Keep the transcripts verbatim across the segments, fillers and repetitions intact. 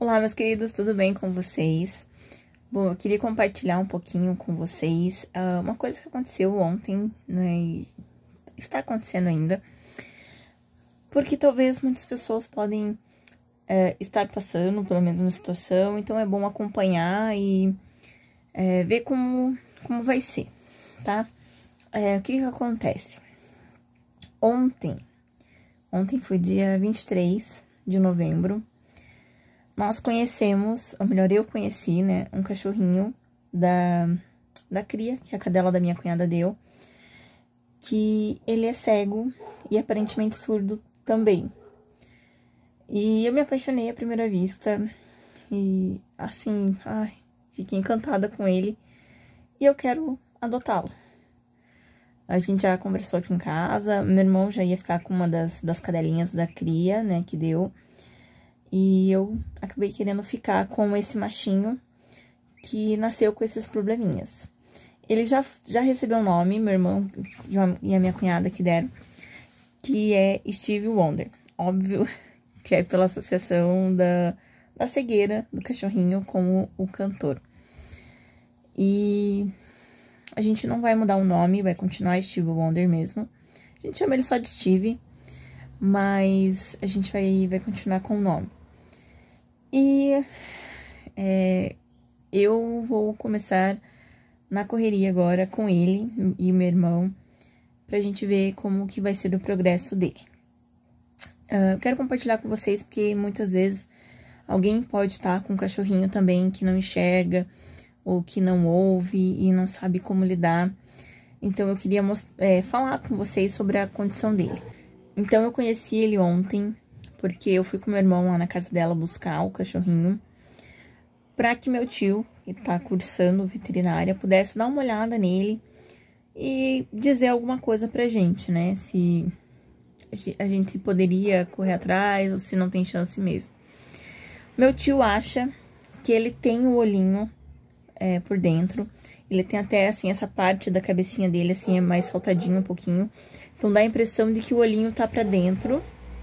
Olá, meus queridos, tudo bem com vocês? Bom, eu queria compartilhar um pouquinho com vocês uh, uma coisa que aconteceu ontem, né, e está acontecendo ainda, porque talvez muitas pessoas podem uh, estar passando pela mesma situação, então é bom acompanhar e uh, ver como, como vai ser, tá? Uh, o que que acontece? Ontem, ontem foi dia vinte e três de novembro, nós conhecemos, ou melhor, eu conheci, né, um cachorrinho da, da cria, que a cadela da minha cunhada deu, que ele é cego e aparentemente surdo também. E eu me apaixonei à primeira vista e, assim, ai, fiquei encantada com ele e eu quero adotá-lo. A gente já conversou aqui em casa, meu irmão já ia ficar com uma das, das cadelinhas da cria, né, que deu. E eu acabei querendo ficar com esse machinho que nasceu com esses probleminhas. Ele já, já recebeu um nome, meu irmão e a minha cunhada que deram, que é Stevie Wonder. Óbvio que é pela associação da, da cegueira do cachorrinho com o, o cantor. E a gente não vai mudar o nome, vai continuar Stevie Wonder mesmo. A gente chama ele só de Stevie, mas a gente vai, vai continuar com o nome. E é, eu vou começar na correria agora com ele e meu irmão, pra gente ver como que vai ser o progresso dele. Uh, eu quero compartilhar com vocês, porque muitas vezes alguém pode estar com um cachorrinho também que não enxerga, ou que não ouve e não sabe como lidar. Então, eu queria é, falar com vocês sobre a condição dele. Então, eu conheci ele ontem, porque eu fui com meu irmão lá na casa dela buscar o cachorrinho, pra que meu tio, que tá cursando veterinária, pudesse dar uma olhada nele e dizer alguma coisa pra gente, né? Se a gente poderia correr atrás ou se não tem chance mesmo. Meu tio acha que ele tem o olhinho é, por dentro. Ele tem até, assim, essa parte da cabecinha dele, assim, é mais saltadinho um pouquinho. Então, dá a impressão de que o olhinho tá pra dentro.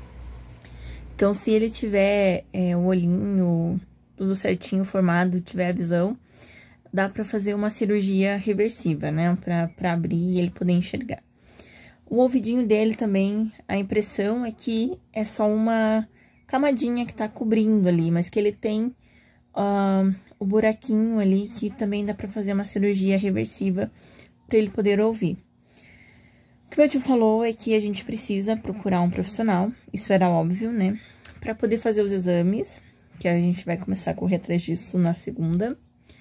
Então, se ele tiver é, o olhinho tudo certinho formado, tiver a visão, dá pra fazer uma cirurgia reversiva, né? Pra, pra abrir e ele poder enxergar. O ouvidinho dele também, a impressão é que é só uma camadinha que tá cobrindo ali, mas que ele tem uh, o buraquinho ali que também dá pra fazer uma cirurgia reversiva pra ele poder ouvir. O que meu tio falou é que a gente precisa procurar um profissional, isso era óbvio, né? Pra poder fazer os exames, que a gente vai começar a correr atrás disso na segunda,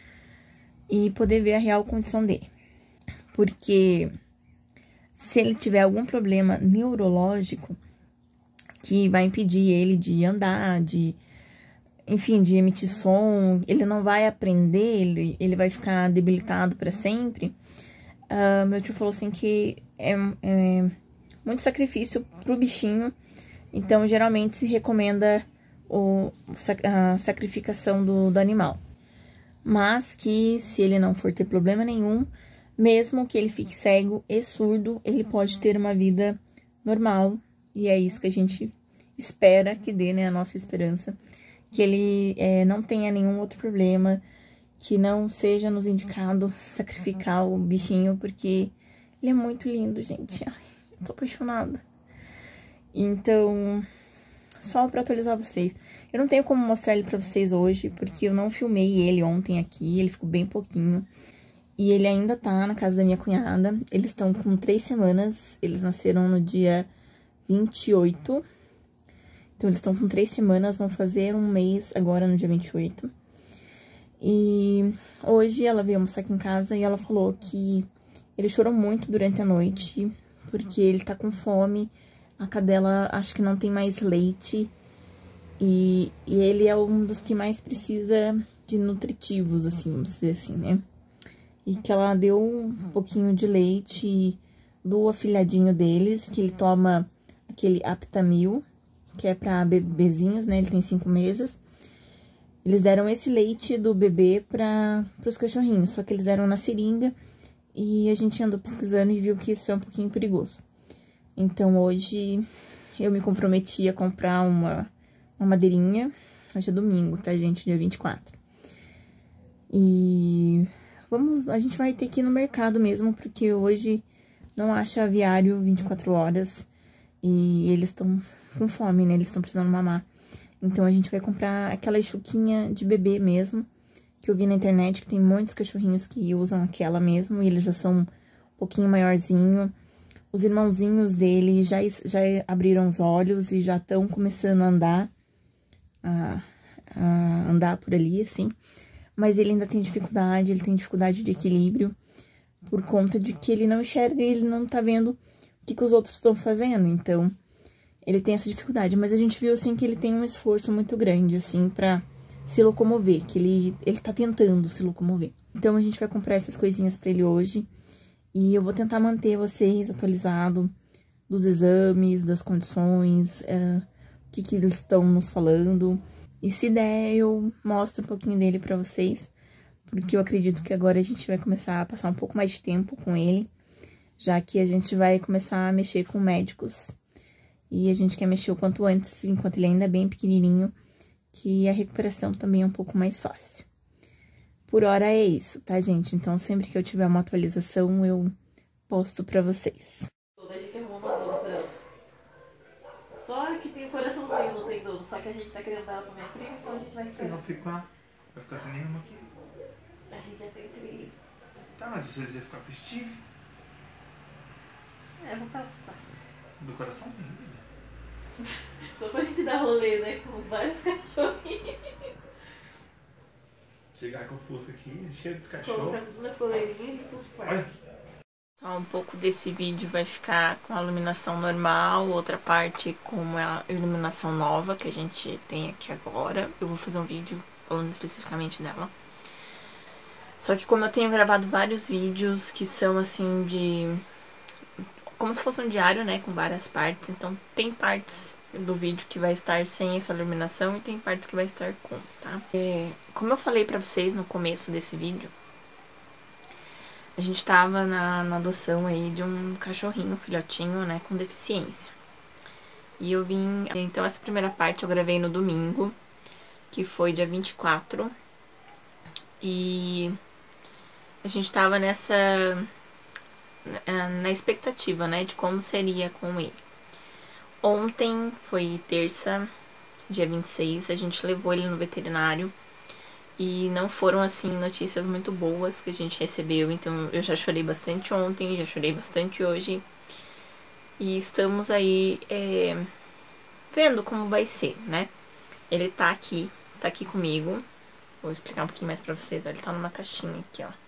e poder ver a real condição dele. Porque se ele tiver algum problema neurológico que vai impedir ele de andar, de, enfim, de emitir som, ele não vai aprender, ele, ele vai ficar debilitado para sempre. Uh, meu tio falou assim que é, é muito sacrifício pro bichinho, então geralmente se recomenda o, a sacrificação do, do animal. Mas que se ele não for ter problema nenhum, mesmo que ele fique cego e surdo, ele pode ter uma vida normal. E é isso que a gente espera que dê, né, a nossa esperança. Que ele é, não tenha nenhum outro problema, que não seja nos indicado sacrificar o bichinho, porque ele é muito lindo, gente. Ai, eu tô apaixonada. Então, só pra atualizar vocês. Eu não tenho como mostrar ele pra vocês hoje, porque eu não filmei ele ontem aqui, ele ficou bem pouquinho. E ele ainda tá na casa da minha cunhada. Eles estão com três semanas, eles nasceram no dia vinte e oito. Então, eles estão com três semanas, vão fazer um mês agora no dia vinte e oito. E hoje ela veio almoçar aqui em casa e ela falou que ele chorou muito durante a noite, porque ele tá com fome, a cadela acho que não tem mais leite, e, e ele é um dos que mais precisa de nutritivos, assim, vamos dizer assim, né? E que ela deu um pouquinho de leite do afilhadinho deles, que ele toma aquele Aptamil, que é pra bebezinhos, né? Ele tem cinco meses. Eles deram esse leite do bebê para os cachorrinhos, só que eles deram na seringa e a gente andou pesquisando e viu que isso é um pouquinho perigoso. Então, hoje eu me comprometi a comprar uma, uma madeirinha Hoje é domingo, tá, gente? Dia vinte e quatro. E vamos, a gente vai ter que ir no mercado mesmo, porque hoje não acha aviário vinte e quatro horas. E eles estão com fome, né? Eles estão precisando mamar. Então a gente vai comprar aquela chuquinha de bebê mesmo, que eu vi na internet, que tem muitos cachorrinhos que usam aquela mesmo, e eles já são um pouquinho maiorzinho. Os irmãozinhos dele já, já abriram os olhos e já estão começando a andar, a, a andar por ali, assim. Mas ele ainda tem dificuldade, ele tem dificuldade de equilíbrio, por conta de que ele não enxerga e ele não tá vendo o que, que os outros estão fazendo. Então, ele tem essa dificuldade. Mas a gente viu, assim, que ele tem um esforço muito grande, assim, pra se locomover, que ele, ele tá tentando se locomover. Então, a gente vai comprar essas coisinhas pra ele hoje. E eu vou tentar manter vocês atualizados dos exames, das condições, é, o que, que eles estão nos falando. E se der, eu mostro um pouquinho dele pra vocês, porque eu acredito que agora a gente vai começar a passar um pouco mais de tempo com ele, já que a gente vai começar a mexer com médicos. E a gente quer mexer o quanto antes, enquanto ele ainda é bem pequenininho, que a recuperação também é um pouco mais fácil. Por hora é isso, tá, gente? Então, sempre que eu tiver uma atualização, eu posto pra vocês. A gente arrumou uma dona pra ela. Só que tem o coraçãozinho, não tem dono. Só que a gente tá querendo dar ela pra minha prima, então a gente vai esperar. Eles vão ficar... Vai ficar sem nenhuma aqui. A gente já tem três. Tá, mas vocês iam ficar com o Steve? É, vou passar. Do coraçãozinho, vida. Só pra gente dar rolê, né? Com vários cachorrinhos. Chegar com força aqui, cheio de Colocar cachorro. tudo na coleirinha e pros quartos. Olha. Só um pouco desse vídeo vai ficar com a iluminação normal, outra parte com a iluminação nova que a gente tem aqui agora. Eu vou fazer um vídeo falando especificamente dela. Só que como eu tenho gravado vários vídeos que são assim de... como se fosse um diário, né, com várias partes. Então tem partes do vídeo que vai estar sem essa iluminação e tem partes que vai estar com, tá? É, como eu falei pra vocês no começo desse vídeo, a gente tava na, na adoção aí de um cachorrinho, um filhotinho, né, com deficiência. E eu vim... Então essa primeira parte eu gravei no domingo, que foi dia vinte e quatro. E a gente tava nessa... na expectativa, né, de como seria com ele. Ontem, foi terça, dia vinte e seis, a gente levou ele no veterinário e não foram, assim, notícias muito boas que a gente recebeu, então eu já chorei bastante ontem, já chorei bastante hoje. E estamos aí é, vendo como vai ser, né? Ele tá aqui, tá aqui comigo, vou explicar um pouquinho mais pra vocês, ó, ele tá numa caixinha aqui, ó.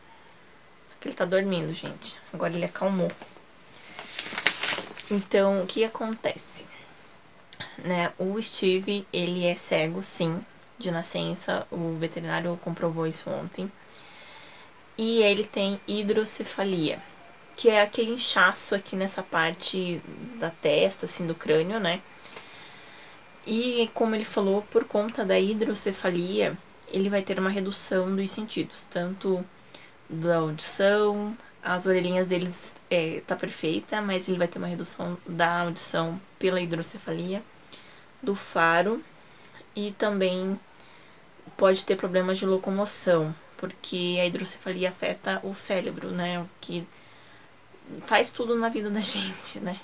Ele tá dormindo, gente. Agora ele acalmou. Então, o que acontece? Né? O Steve, ele é cego, sim, de nascença. O veterinário comprovou isso ontem. E ele tem hidrocefalia, que é aquele inchaço aqui nessa parte da testa, assim, do crânio, né? E, como ele falou, por conta da hidrocefalia, ele vai ter uma redução dos sentidos, tanto da audição, as orelhinhas deles é, tá perfeita, mas ele vai ter uma redução da audição pela hidrocefalia, do faro, e também pode ter problemas de locomoção, porque a hidrocefalia afeta o cérebro, né, o que faz tudo na vida da gente, né.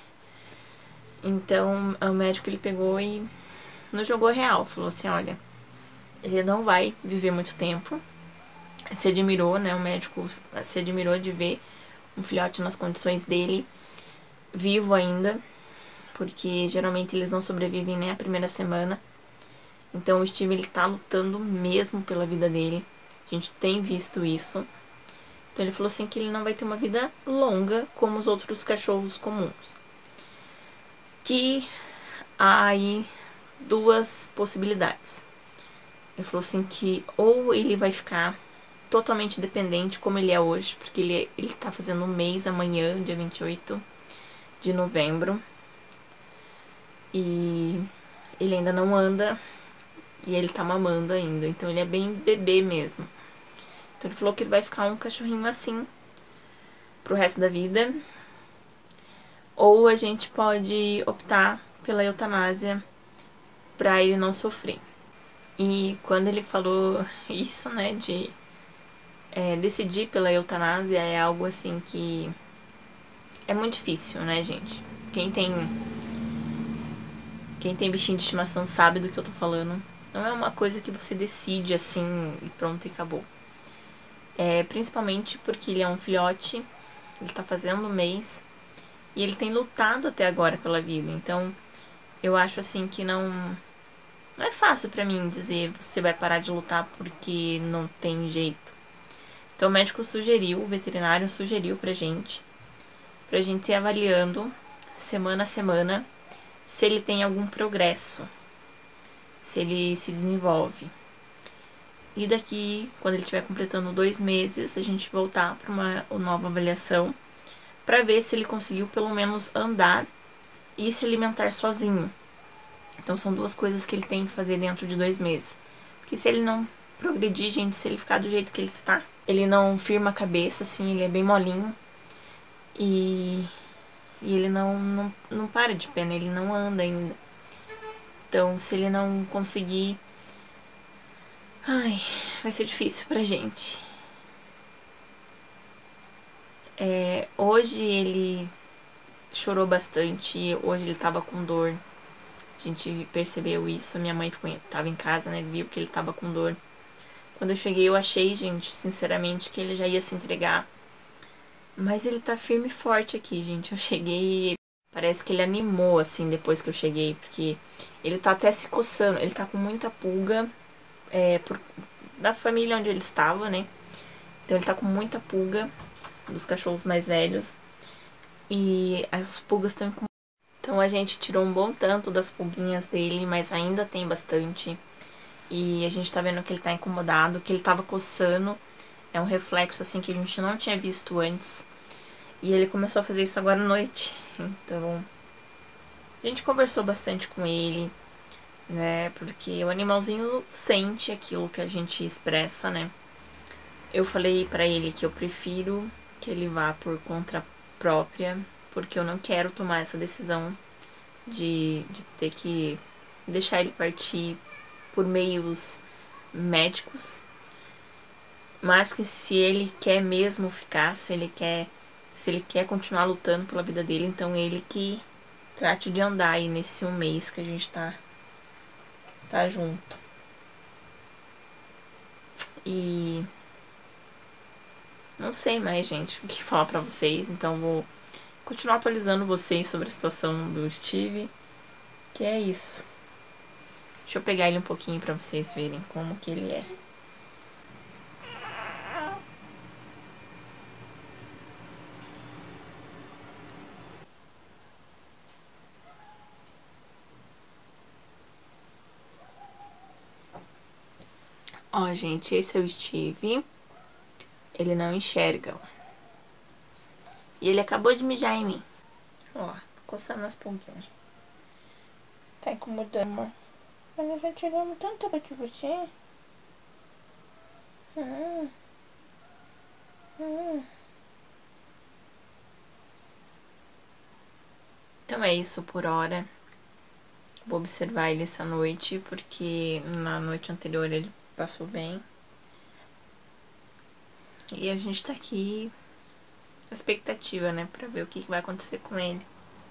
Então, o médico, ele pegou e nos jogou real, falou assim, olha, ele não vai viver muito tempo. Se admirou, né, o médico se admirou de ver um filhote nas condições dele, vivo ainda, porque geralmente eles não sobrevivem nem a primeira semana. Então o Steve, ele tá lutando mesmo pela vida dele, a gente tem visto isso. Então ele falou assim que ele não vai ter uma vida longa como os outros cachorros comuns. Que há aí duas possibilidades. Ele falou assim que ou ele vai ficar totalmente dependente, como ele é hoje, porque ele, ele tá fazendo um mês amanhã, dia vinte e oito de novembro. E ele ainda não anda, e ele tá mamando ainda, então ele é bem bebê mesmo. Então ele falou que ele vai ficar um cachorrinho assim pro resto da vida. Ou a gente pode optar pela eutanásia pra ele não sofrer. E quando ele falou isso, né, de é, decidir pela eutanásia, é algo assim que é muito difícil, né, gente? Quem tem quem tem bichinho de estimação sabe do que eu tô falando. Não é uma coisa que você decide assim e pronto e acabou. É, principalmente porque ele é um filhote, ele tá fazendo um mês e ele tem lutado até agora pela vida. Então, eu acho assim que não não é fácil pra mim dizer você vai parar de lutar porque não tem jeito. Então, o médico sugeriu, o veterinário sugeriu pra gente, pra gente ir avaliando semana a semana se ele tem algum progresso, se ele se desenvolve. E daqui, quando ele estiver completando dois meses, a gente voltar para uma nova avaliação para ver se ele conseguiu pelo menos andar e se alimentar sozinho. Então são duas coisas que ele tem que fazer dentro de dois meses. Porque se ele não progredir, gente, se ele ficar do jeito que ele está, ele não firma a cabeça, assim, ele é bem molinho. E, e ele não, não, não para de pé, né? Ele não anda ainda. Então, se ele não conseguir... Ai, vai ser difícil pra gente. É, hoje ele chorou bastante, hoje ele tava com dor. A gente percebeu isso, minha mãe ficou, tava em casa, né, viu que ele tava com dor. Quando eu cheguei eu achei, gente, sinceramente, que ele já ia se entregar. Mas ele tá firme e forte aqui, gente. Eu cheguei, parece que ele animou, assim, depois que eu cheguei, porque ele tá até se coçando, ele tá com muita pulga. É, por, da família onde ele estava, né? Então ele tá com muita pulga dos cachorros mais velhos. E as pulgas estão com... Então a gente tirou um bom tanto das pulguinhas dele, mas ainda tem bastante. E a gente tá vendo que ele tá incomodado, que ele tava coçando. É um reflexo assim que a gente não tinha visto antes. E ele começou a fazer isso agora à noite. Então a gente conversou bastante com ele, né? Porque o animalzinho sente aquilo que a gente expressa, né? Eu falei pra ele que eu prefiro que ele vá por conta própria, porque eu não quero tomar essa decisão de, de ter que deixar ele partir por meios médicos. Mas que se ele quer mesmo ficar, se ele quer, se ele quer continuar lutando pela vida dele, então ele que trate de andar aí nesse um mês que a gente tá tá junto. E não sei mais, gente, o que falar pra vocês, então vou continuar atualizando vocês sobre a situação do Steve, que é isso. Deixa eu pegar ele um pouquinho pra vocês verem como que ele é. Ó, gente, esse é o Steve. Ele não enxerga. E ele acabou de mijar em mim. Ó, tô coçando as pontinhas. Tá incomodando, amor? Mas nós já tiramos tanta coisa de você. Hum. Hum. Então é isso por hora. Vou observar ele essa noite, porque na noite anterior ele passou bem. E a gente tá aqui na expectativa, né, pra ver o que vai acontecer com ele.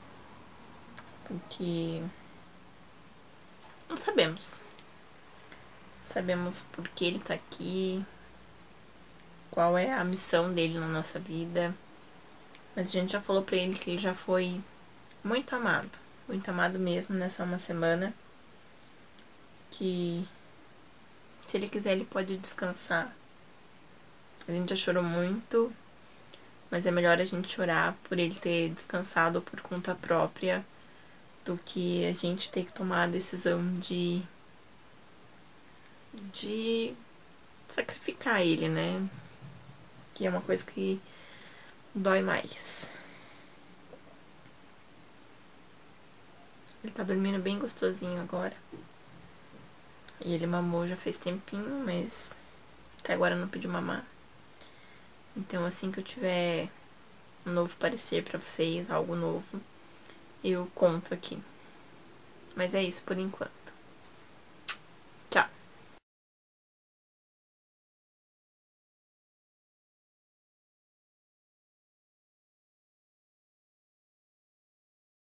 Porque não sabemos. Não sabemos por que ele tá aqui, qual é a missão dele na nossa vida. Mas a gente já falou pra ele que ele já foi muito amado. Muito amado mesmo nessa uma semana. Que se ele quiser ele pode descansar. A gente já chorou muito, mas é melhor a gente chorar por ele ter descansado por conta própria do que a gente ter que tomar a decisão de de sacrificar ele, né? Que é uma coisa que dói mais. Ele tá dormindo bem gostosinho agora. E ele mamou já faz tempinho, mas até agora não pediu mamar. Então assim que eu tiver um novo parecer pra vocês, algo novo, eu conto aqui. Mas é isso por enquanto.